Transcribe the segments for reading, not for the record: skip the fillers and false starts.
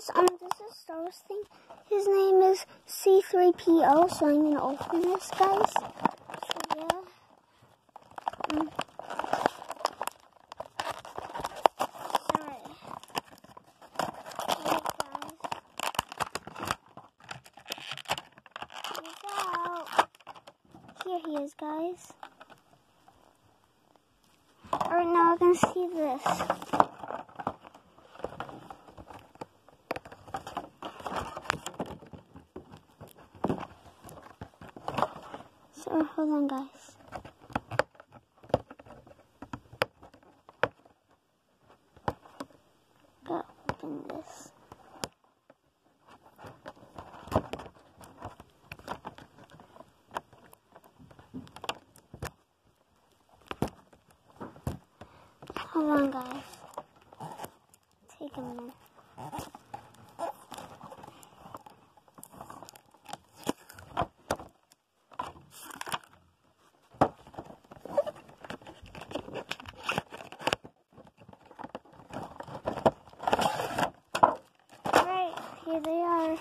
this is Star Wars thing. His name is C3PO, so I'm gonna open this, guys. So yeah. Sorry. Hey guys. He's out. Here he is, guys. Alright, now we're gonna see this. So, hold on, guys. Gotta open this. Hold on, guys. Take a minute. Right, here they are.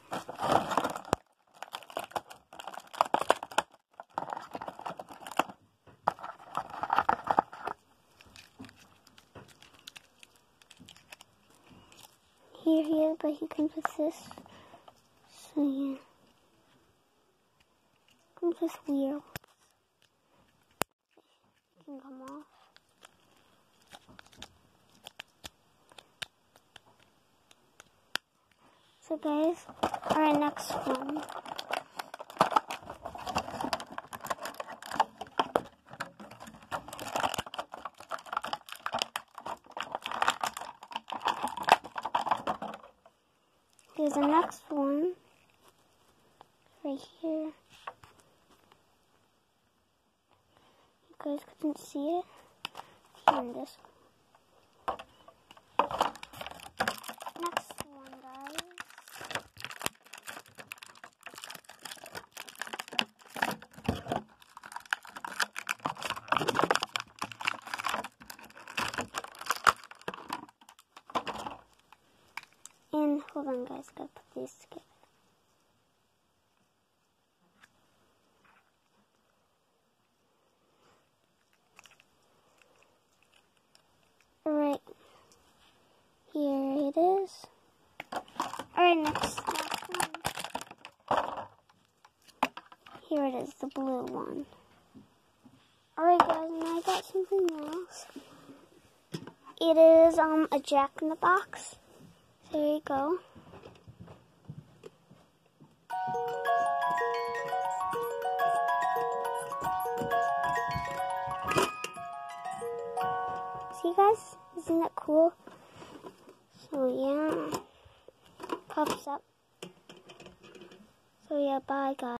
Here he is, but he comes with this. So yeah. Comes with wheels. It can come off. So guys, our next one. Here's the next one, right here. You guys couldn't see it. Here in this one. Next one, guys. And hold on, guys, gotta put these together. Alright, here it is. Alright, next one. Here it is, the blue one. Alright, guys, now I got something else. It is a Jack-in-the-Box. There you go. See, guys? Isn't that cool? So yeah, pops up. So yeah, bye guys.